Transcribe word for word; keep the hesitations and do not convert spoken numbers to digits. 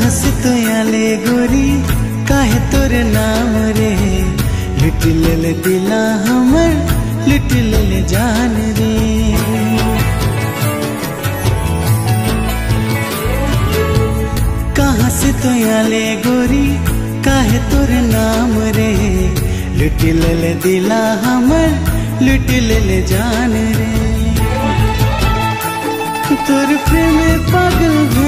कहाँ से तो आले गोरी काहे तोर नाम रे, लुट ले ले दिला हमर लुट ले ले जान रे। कहाँ से तो आले गोरी काहे तोर नाम रे, लुट ले ले दिला हमर लुट ले ले जान रे। तोर प्रेम पागल